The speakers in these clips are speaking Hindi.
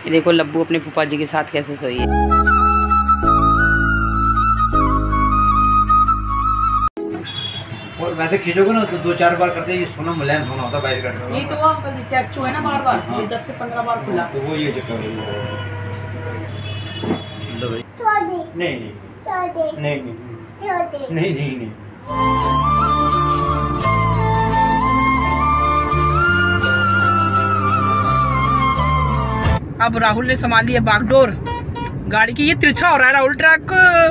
ये देखो लब्बू अपने फूफा जी के साथ कैसे सोई है। और वैसे खींचोगे ना तो 2-4 बार करते ही सोना मुलायम होना होता है। ये तो वो टेस्ट हुआ है ना बार बार। हाँ। ये 10 से 15 बार खुला तो वो ये चक्कर है। नहीं नहीं नहीं नहीं नहीं। अब राहुल ने संभाल लिया बागडोर गाड़ी की। ये तिरछा हो रहा है राहुल ट्रैक।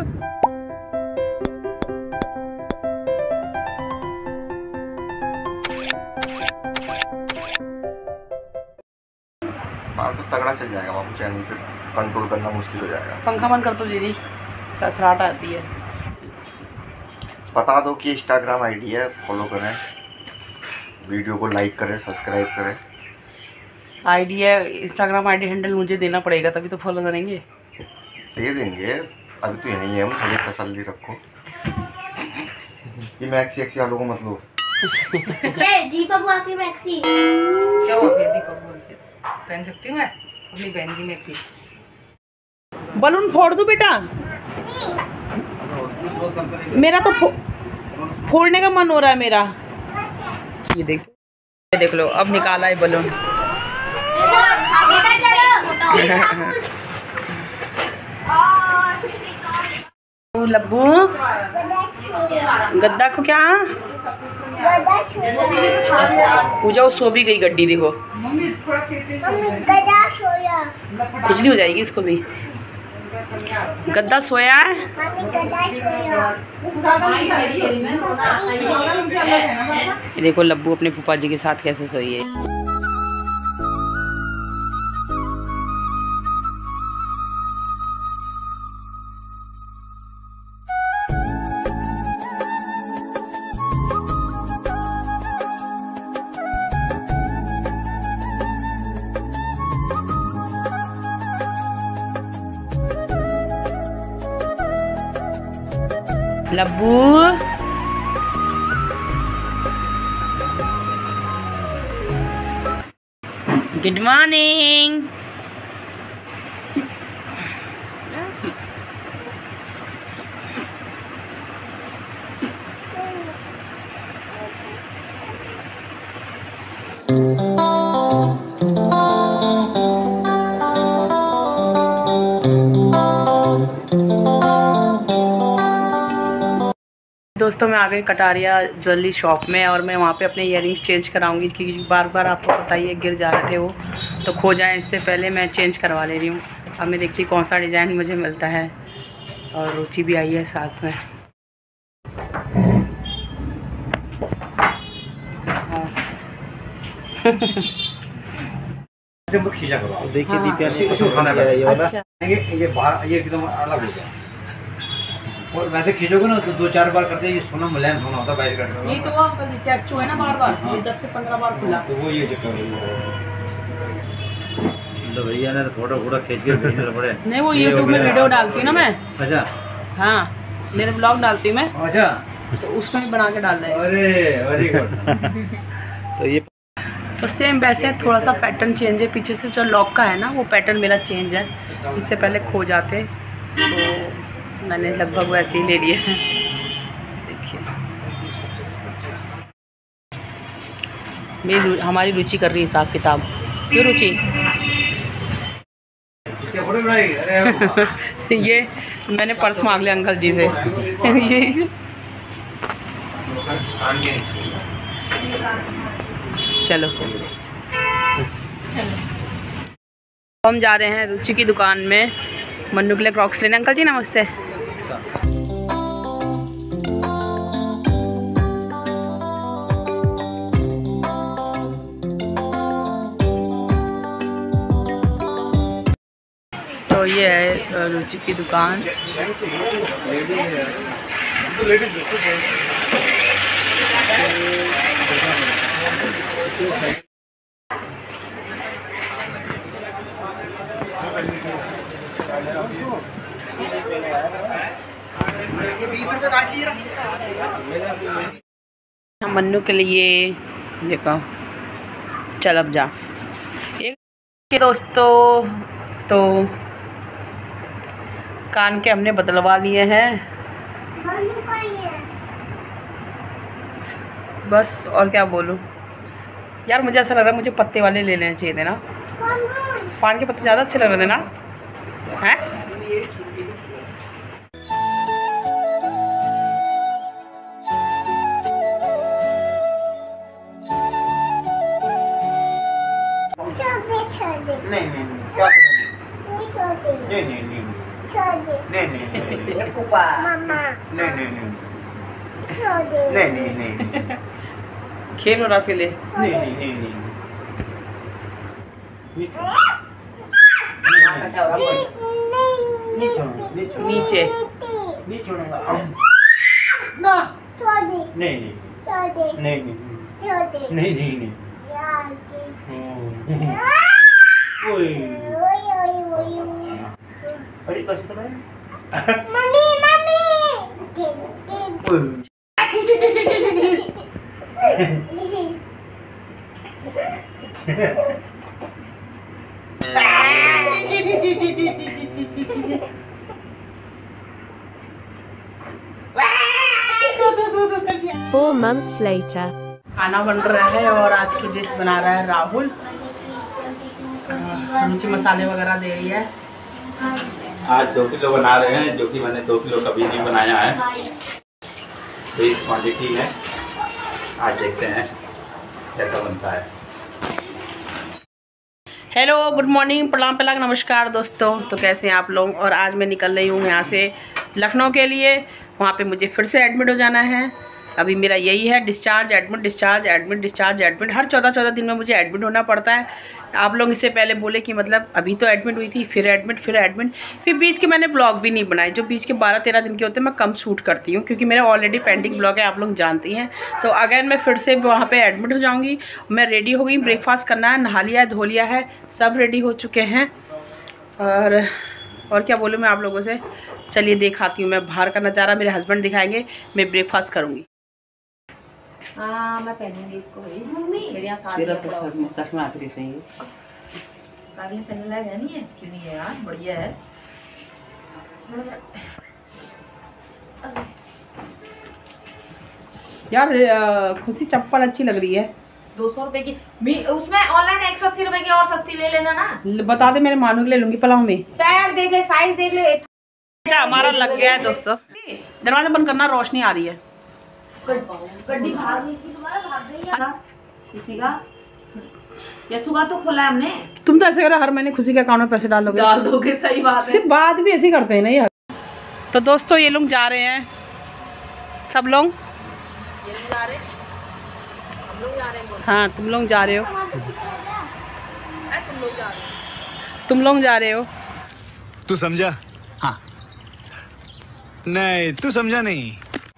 माल तो तगड़ा चल जाएगा बाबू, चैनल पे कंट्रोल करना मुश्किल हो जाएगा। पंखा बंद कर दो दीदी, ससराहट आती है। बता दो कि इंस्टाग्राम आईडी है, फॉलो करें, वीडियो को लाइक करें, सब्सक्राइब करें। आईडी है, इंस्टाग्राम आईडी हैंडल मुझे देना पड़ेगा तभी तो फॉलो करेंगे। दे देंगे, अभी तो यहीं है हम, थोड़ी तसल्ली रखो। ये मैक्सी एक्सी वालों को मत लो। ये दीपा बुआ की मैक्सी क्या हुआ? दीपा बुआ की पहन सकती हूँ मैं अपनी बहन की मैक्सी। बलून फोड़ दूं बेटा? मेरा तो फोड़ने का मन हो रहा है मेरा। ये देख लो, अब निकाला है बलून। लब्बू गद्दा को क्या पूजा, वो सो भी गई गड्डी। देखो खुजली हो जाएगी इसको भी। गद्दा सोया है। देखो लब्बू अपने फूफा जी के साथ कैसे सोई है। लब्बू गुड मॉर्निंग। दोस्तों मैं आ गई कटारिया ज्वेलरी शॉप में और मैं वहाँ पे अपने इयररिंग्स चेंज कराऊंगी क्योंकि बार बार आपको पता ही है गिर जा रहे थे वो, तो खो जाए इससे पहले मैं चेंज करवा ले रही हूँ। अब मैं देखती हूँ कौन सा डिज़ाइन मुझे मिलता है। और रुचि भी आई है साथ में। मत खींचा करो। देखिए दीपिया ने अच्छा ये बाहर ये एकदम अलग हो गया। और वैसे खींचोगे ना तो 2-4 बार करते ही सोना मुलायम होना होता है। ये तो वो टेस्ट हुआ है ना बार बार। ये 10 से 15 बार खुला तो वो ये चक्कर है। तो भैया ने तो फोटो खींच के भेजने पड़े। नहीं वो यूट्यूब में वीडियो डालती हूँ ना मैं। अच्छा हाँ मेरे ब्लॉग डालती हूँ मैं। अच्छा तो उसमें भी बना के डाल दें। अरे वेरी गुड। तो ये तो सेम वैसे थोड़ा सा पैटर्न चेंज है। पीछे से जो लॉक का है ना वो पैटर्न मेरा चेंज है। इससे पहले खो जाते तो मैंने लगभग वैसे ही ले लिए हैं। देखिए मेरी हमारी रुचि कर रही है हिसाब किताब। क्यों रुचि? ये मैंने पर्स मांग लिया अंकल जी से। ये चलो हम जा रहे हैं रुचि की दुकान में मन्नू के लिए क्रॉक्स लेने। अंकल जी नमस्ते। तो ये है रुचि की दुकान। मन्नू के लिए देखो चल अब जा। एक दोस्तों तो कान के हमने बदलवा लिए हैं बस, और क्या बोलूँ यार। मुझे ऐसा लग रहा है मुझे पत्ते वाले ले लेने चाहिए थे ना, पान के पत्ते ज़्यादा अच्छे लग रहे थे ना, हैं? नहीं नहीं क्या नहीं नहीं नहीं नहीं नहीं नहीं नहीं नहीं खेलो रस के लिए। नहीं नहीं नहीं नहीं नीचे नहीं छोड़ूंगा ना नहीं नहीं नहीं नहीं नहीं नहीं ओए अरे कैसे कर रहा है मम्मी Four months later. खाना बन रहा है और आज की डिश बना रहा है राहुल। नीचे मसाले वगैरह दे रही है। आज 2 किलो बना रहे हैं, जो कि मैंने 2 किलो कभी नहीं बनाया है। तो इस क्वांटिटी है, आज देखते हैं कैसा बनता है। हेलो, गुड मॉर्निंग, प्रणाम, पलाग, नमस्कार दोस्तों। तो कैसे हैं आप लोग। और आज मैं निकल रही हूँ यहाँ से लखनऊ के लिए। वहाँ पे मुझे फिर से एडमिट हो जाना है। अभी मेरा यही है, discharge admit, discharge admit, discharge admit. हर 14-14 दिन में मुझे एडमिट होना पड़ता है। आप लोग इससे पहले बोले कि मतलब अभी तो एडमिट हुई थी, फिर एडमिट, फिर एडमिट, फिर बीच के मैंने ब्लॉग भी नहीं बनाए। जो बीच के 12-13 दिन के होते हैं मैं कम शूट करती हूँ, क्योंकि मेरे ऑलरेडी पेंडिंग ब्लॉग है, आप लोग जानती हैं। तो अगेन मैं फिर से वहाँ पे एडमिट हो जाऊँगी। मैं रेडी हो गई, ब्रेकफास्ट करना है, नहा लिया है, धो लिया है, सब रेडी हो चुके हैं। और क्या बोलूँ मैं आप लोगों से। चलिए दिखाती हूँ मैं बाहर का नज़ारा। मेरे हस्बैंड दिखाएंगे, मैं ब्रेकफास्ट करूँगी। हाँ, मैं पहनूंगी इसको भाई। मेरे यहाँ साड़ी चश्मा आखिरी सही है। साड़ी पहनने लायक है नहीं है? क्यों नहीं है यार, बढ़िया है। यार खुशी चप्पल अच्छी लग रही है। 200 रुपए की, उसमें ऑनलाइन 180 रुपए की और सस्ती ले लेना ना। बता दे, मेरे मानू के ले लूंगी पलाव में। पैर देख ले, साइज देख ले। अच्छा, हमारा लग गया है दोस्तों। दरवाजा बंद करना, रोशनी आ रही है। गड्डी भाग गई थी, तुम्हारा भाग गई किसी का। यसु का तो खोला है हमने। तुम तो ऐसे करो, हर महीने खुशी के अकाउंट में पैसे डाल दोगे। सही बात है। सिर्फ बात भी ऐसे करते हैं ना यार। तो दोस्तों ये लोग जा रहे हैं, सब लोग। हाँ, तुम लोग जा रहे हो, तुम लोग जा रहे हो। तू समझा? हाँ। नहीं, तू समझा नहीं।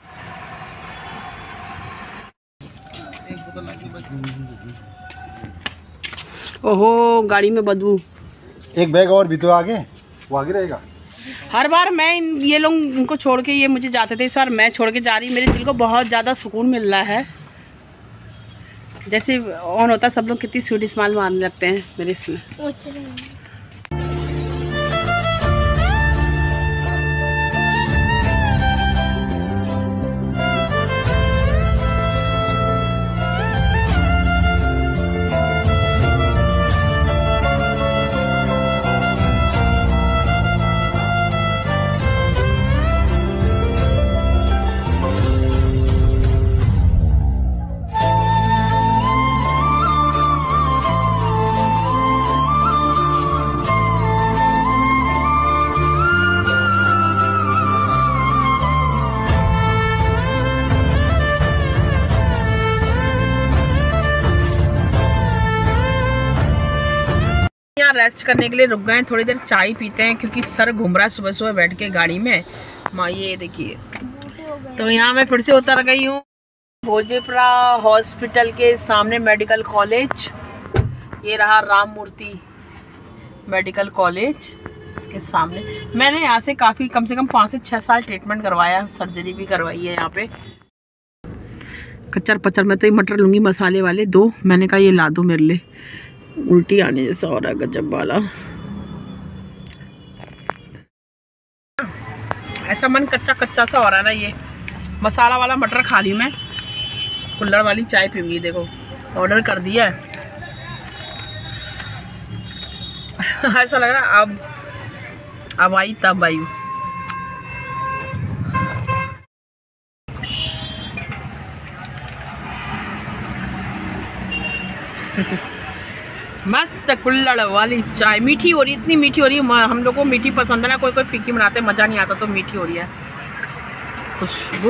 ओहो, गाड़ी में बदबू। एक बैग और भी तो आगे, वो आगे रहेगा। हर बार मैं ये लोग उनको छोड़ के ये मुझे जाते थे, इस बार मैं छोड़ के जा रही। मेरे दिल को बहुत ज़्यादा सुकून मिल रहा है। जैसे ऑन होता सब लोग कितनी स्वीट स्माइल मारने लगते हैं मेरे इसमें। रेस्ट करने के लिए रुक गए, थोड़ी देर चाय पीते हैं, क्योंकि सर घूम रहा है सुबह सुबह बैठ के गाड़ी में। माँ ये देखिए, तो यहाँ मैं फिर से उतर गई हूँ भोजेपुरा हॉस्पिटल के सामने, मेडिकल कॉलेज। ये रहा राम मूर्ति मेडिकल कॉलेज, इसके सामने। मैंने यहाँ से काफ़ी, कम से कम 5 से 6 साल ट्रीटमेंट करवाया, सर्जरी भी करवाई है यहाँ पे। कच्चर पच्चर मैं तो ये मटर लूँगी मसाले वाले 2। मैंने कहा ये ला दो मेरे लिए, उल्टी आने जैसा हो रहा है गजब वाला। ऐसा मन कच्चा कच्चा सा हो रहा है ना। ये मसाला वाला मटर खा ली मैं, कुल्हड़ वाली चाय पीऊंगी। देखो ऑर्डर कर दिया है। ऐसा लग रहा है अब आई तब आई। मस्त कुल्हड़ वाली चाय, मीठी हो रही, इतनी मीठी हो रही है। हम लोग को मीठी पसंद है ना, कोई कोई फीकी बनाते मज़ा नहीं आता, तो मीठी हो रही है खुशबू।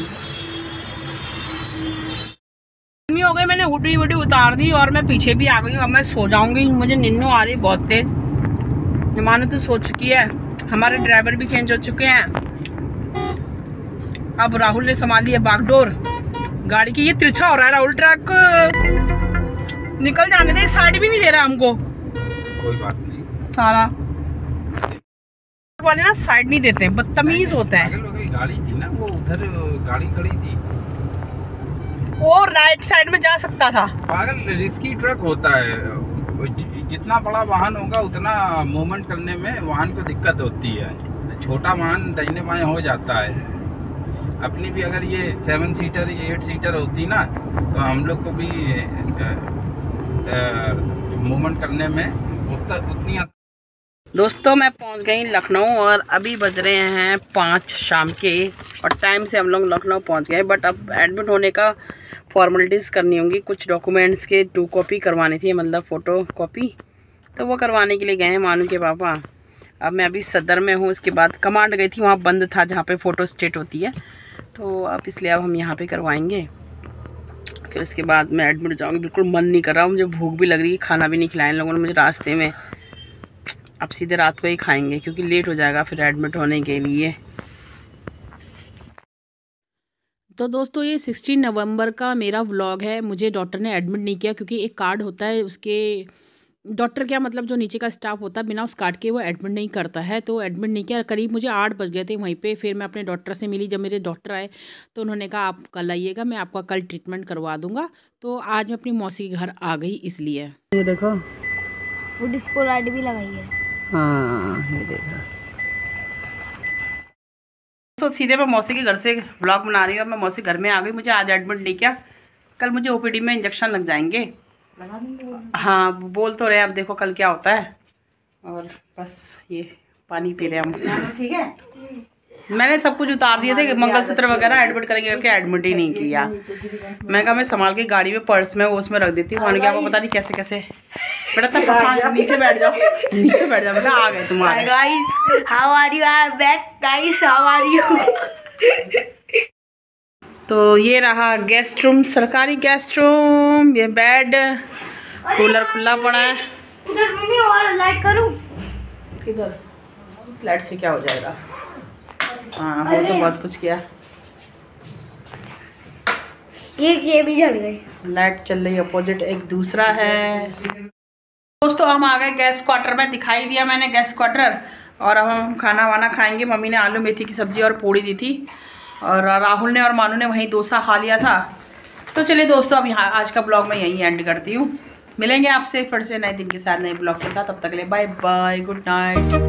हो गई, मैंने हुडी वुडी उतार दी और मैं पीछे भी आ गई। अब मैं सो जाऊंगी, मुझे नींद आ रही बहुत तेज। मानो तो सो चुकी है। हमारे ड्राइवर भी चेंज हो चुके हैं। अब राहुल ने संभाल लिया बागडोर गाड़ी की। ये तिरछा हो रहा है राहुल, ट्रक निकल जाने दे, साइड भी नहीं दे रहा हमको। कोई बात नहीं, सारा वाले ना साइड नहीं देते, बदतमीज होता है। गाड़ी थी ना वो, उधर गाड़ी खड़ी थी, वो राइट साइड में जा सकता था। पागल रिस्की ट्रक होता है। जितना बड़ा वाहन होगा उतना मूवमेंट करने में वाहन को दिक्कत होती है। छोटा वाहन दाहिने बाएं हो जाता है। अपनी भी अगर ये 7 सीटर 8 सीटर होती ना, तो हम लोग को भी मूवमेंट करने में उतनी। दोस्तों मैं पहुंच गई लखनऊ और अभी बज रहे हैं 5 शाम के, और टाइम से हम लोग लखनऊ पहुंच गए। बट अब एडमिट होने का फॉर्मेलिटीज़ करनी होंगी, कुछ डॉक्यूमेंट्स के 2 कॉपी करवानी थी, मतलब फ़ोटो कॉपी, तो वो करवाने के लिए गए हैं मानू के पापा। अब मैं अभी सदर में हूँ, उसके बाद कमांड गई थी, वहाँ बंद था जहाँ पे फ़ोटो स्टेट होती है, तो अब इसलिए अब हम यहाँ पे करवाएंगे। फिर इसके बाद मैं एडमिट हो जाऊँगी। बिल्कुल मन नहीं कर रहा, मुझे भूख भी लग रही है, खाना भी नहीं खिलाया इन लोगों ने मुझे रास्ते में। अब सीधे रात को ही खाएंगे क्योंकि लेट हो जाएगा फिर एडमिट होने के लिए। तो दोस्तों ये 16 नवंबर का मेरा व्लॉग है। मुझे डॉक्टर ने एडमिट नहीं किया क्योंकि एक कार्ड होता है, उसके डॉक्टर क्या मतलब जो नीचे का स्टाफ होता है बिना उस कार्ड के वो एडमिट नहीं करता है, तो एडमिट नहीं किया। करीब मुझे 8 बज गए थे वहीं पे। फिर मैं अपने डॉक्टर से मिली। जब मेरे डॉक्टर आए तो उन्होंने कहा आप कल आइएगा, मैं आपका कल ट्रीटमेंट करवा दूंगा। तो आज मैं अपनी मौसी के घर आ गई इसलिए। ये देखो वो डिस्को लाइट भी लगाई है। हाँ ये देखो। तो सीधे मैं मौसी के घर से व्लॉग बना रही हूँ। मैं मौसी घर में आ गई। मुझे आज एडमिट नहीं किया, कल मुझे ओपीडी में इंजेक्शन लग जाएंगे। हाँ बोल तो रहे, अब देखो कल क्या होता है। और बस ये पानी पी रहे हम। ठीक है, मैंने सब कुछ उतार दिए थे, मंगलसूत्र वगैरह एडमिट करेंगे करके एडमिट ही नहीं किया। मैं कहा मैं संभाल के गाड़ी में पर्स में वो उसमें रख देती हूँ। उन्होंने क्या वो पता नहीं कैसे कैसे। बेटा तब नीचे बैठ जाओ, नीचे बैठ जाओ बेटा, आ गए तुम्हारे। Guys how are you? I am back guys, how are you? तो ये रहा गेस्ट रूम, सरकारी गेस्ट रूम। ये बेड, कूलर खुला पड़ा है। उधर मम्मी और लाइट करूं? किधर? इस लाइट से क्या हो जाएगा? हाँ हो तो बहुत कुछ किया। ये भी जल गई। लाइट चल रही है अपोजिट। एक दूसरा है। दोस्तों हम आ गए गैस क्वार्टर में। दिखाई दिया मैंने गैस क्वार्टर। और अब हम खाना वाना खाएंगे। मम्मी ने आलू मेथी की सब्जी और पूड़ी दी थी, और राहुल ने और मानू ने वहीं डोसा खा लिया था। तो चलिए दोस्तों अब यहाँ आज का ब्लॉग मैं यहीं एंड करती हूँ। मिलेंगे आपसे फिर से नए दिन के साथ, नए ब्लॉग के साथ। तब तक के लिए बाय बाय, गुड नाइट।